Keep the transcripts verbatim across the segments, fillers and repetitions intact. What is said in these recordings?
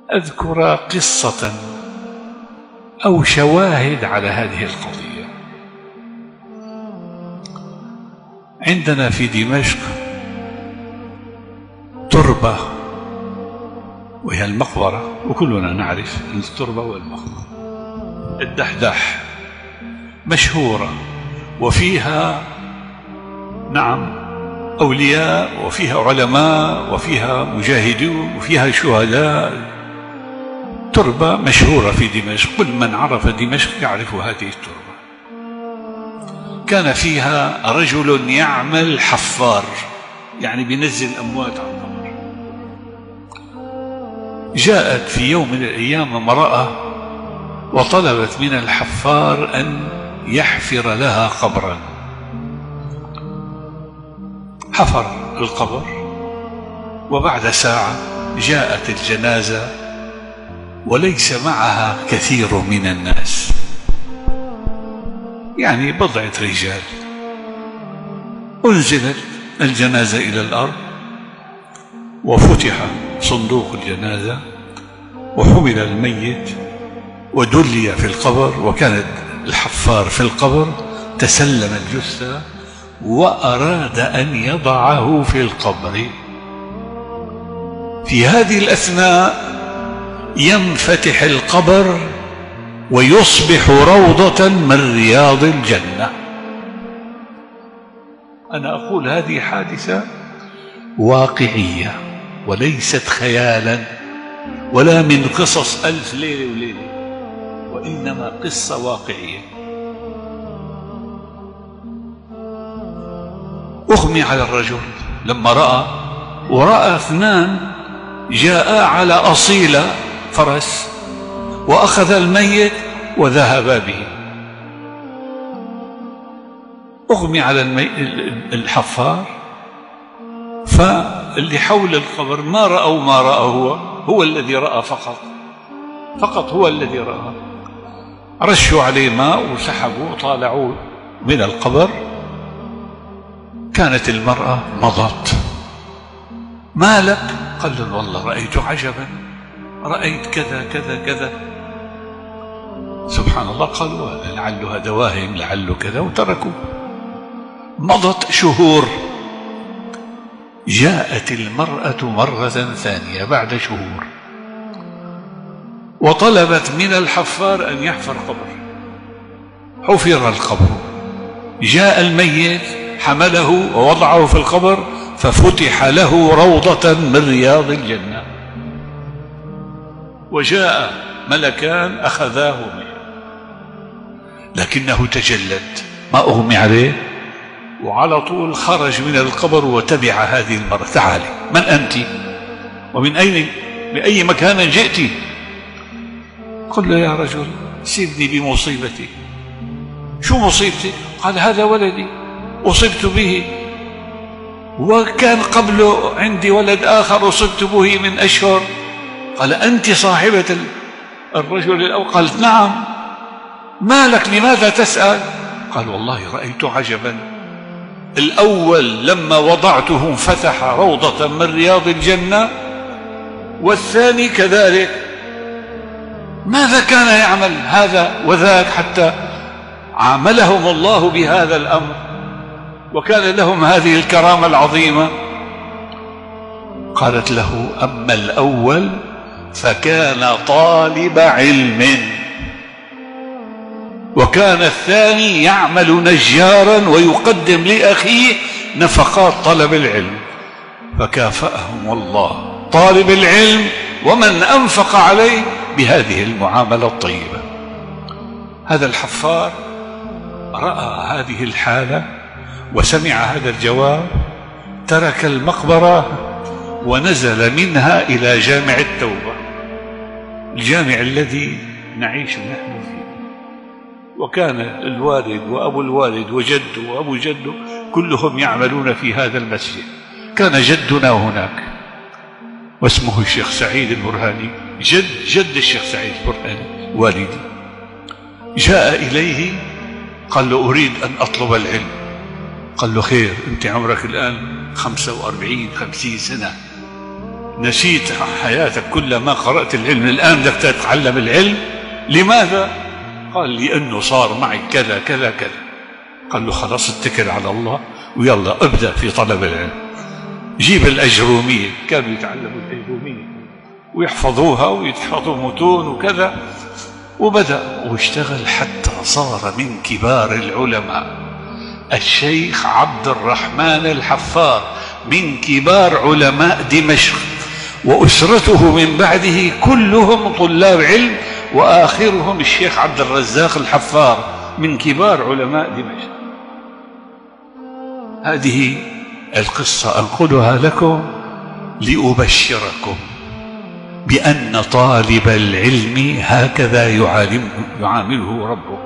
أذكر قصة أو شواهد على هذه القضية. عندنا في دمشق تربة وهي المقبرة، وكلنا نعرف التربة والمقبرة، الدحداح مشهورة، وفيها نعم أولياء، وفيها علماء، وفيها مجاهدون، وفيها شهداء. تربة مشهورة في دمشق، كل من عرف دمشق يعرف هذه التربة. كان فيها رجل يعمل حفار، يعني بينزل أموات على القبر. جاءت في يوم من الأيام امرأة وطلبت من الحفار أن يحفر لها قبرا. حفر القبر، وبعد ساعة جاءت الجنازة وليس معها كثير من الناس، يعني بضعة رجال. أنزلت الجنازة إلى الأرض، وفتح صندوق الجنازة، وحمل الميت ودلي في القبر، وكانت الحفار في القبر تسلم الجثة وأراد أن يضعه في القبر. في هذه الأثناء ينفتح القبر ويصبح روضة من رياض الجنة. أنا أقول هذه حادثة واقعية وليست خيالا ولا من قصص ألف ليلة وليلة، وإنما قصة واقعية. أغمي على الرجل لما رأى، ورأى اثنان جاء على أصيلة فرس وأخذ الميت وذهبا به. أغمي على المي... الحفار، فاللي حول القبر ما رأوا ما رأى هو هو الذي رأى فقط فقط هو الذي رأى. رشوا عليه ماء وسحبوا وطالعوا من القبر. كانت المرأة مضت. ما لك؟ قال له والله رأيت عجبا، رأيت كذا كذا كذا. سبحان الله. قالوا لعله هذا واهم، لعله كذا، وتركوا. مضت شهور. جاءت المرأة مرة ثانية بعد شهور وطلبت من الحفار أن يحفر قبر. حفر القبر، جاء الميت حمله ووضعه في القبر، ففتح له روضة من رياض الجنة. وجاء ملكان أخذاه منه، لكنه تجلد، ما أغمي عليه، وعلى طول خرج من القبر وتبع هذه المرأة. تعالي، من أنت؟ ومن أين، بأي مكان جئت؟ قل له يا رجل سيبني بمصيبتي. شو مصيبتي؟ قال هذا ولدي أصبت به، وكان قبله عندي ولد آخر أصبت به من أشهر. قال أنت صاحبة الرجل الأول؟ قالت نعم. ما لك؟ لماذا تسأل؟ قال والله رأيت عجبا. الأول لما وضعته انفتح روضة من رياض الجنة، والثاني كذلك. ماذا كان يعمل هذا وذاك حتى عاملهم الله بهذا الأمر وكان لهم هذه الكرامة العظيمة؟ قالت له أما الأول فكان طالب علم، وكان الثاني يعمل نجارا ويقدم لأخيه نفقات طلب العلم، فكافأهم الله طالب العلم ومن أنفق عليه بهذه المعاملة الطيبة. هذا الحفار رأى هذه الحالة وسمع هذا الجواب، ترك المقبرة ونزل منها إلى جامع التوبة، الجامع الذي نعيش نحن فيه. وكان الوالد وأبو الوالد وجده وأبو جده كلهم يعملون في هذا المسجد. كان جدنا هناك واسمه الشيخ سعيد البرهاني، جد جد الشيخ سعيد البرهاني والدي. جاء إليه قال له أريد أن أطلب العلم. قال له خير، أنت عمرك الآن خمسة وأربعين خمسين سنة، نسيت حياتك كلها ما قرأت العلم، الآن بدك تتعلم العلم. لماذا؟ قال لأنه صار معي كذا كذا كذا. قال له خلاص اتكل على الله ويلا ابدأ في طلب العلم. جيب الأجرومية، كانوا يتعلموا الأجرومية ويحفظوها ويتحفظوا متون وكذا، وبدأ واشتغل حتى صار من كبار العلماء. الشيخ عبد الرحمن الحفار من كبار علماء دمشق، وأسرته من بعده كلهم طلاب علم، وآخرهم الشيخ عبد الرزاق الحفار من كبار علماء دمشق. هذه القصة أنقلها لكم لأبشركم بأن طالب العلم هكذا يعامله ربه،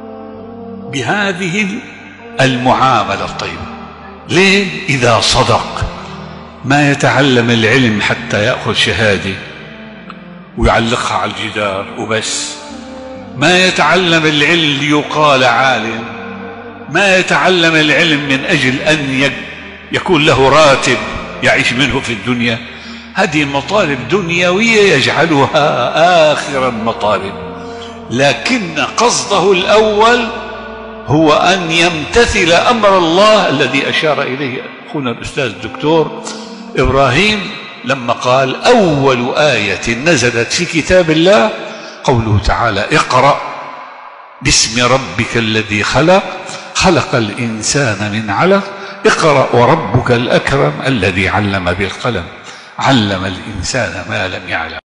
بهذه المعاملة الطيبة. ليه؟ إذا صدق ما يتعلم العلم حتى يأخذ شهادة ويعلقها على الجدار وبس، ما يتعلم العلم ليقال عالم، ما يتعلم العلم من أجل أن يكون له راتب يعيش منه في الدنيا. هذه مطالب دنيوية يجعلها آخر المطالب، لكن قصده الأول هو أن يمتثل أمر الله الذي أشار إليه أخونا الأستاذ الدكتور إبراهيم لما قال أول آية نزلت في كتاب الله قوله تعالى اقرأ باسم ربك الذي خلق خلق الإنسان من علق اقرأ وربك الأكرم الذي علم بالقلم علم الإنسان ما لم يعلم.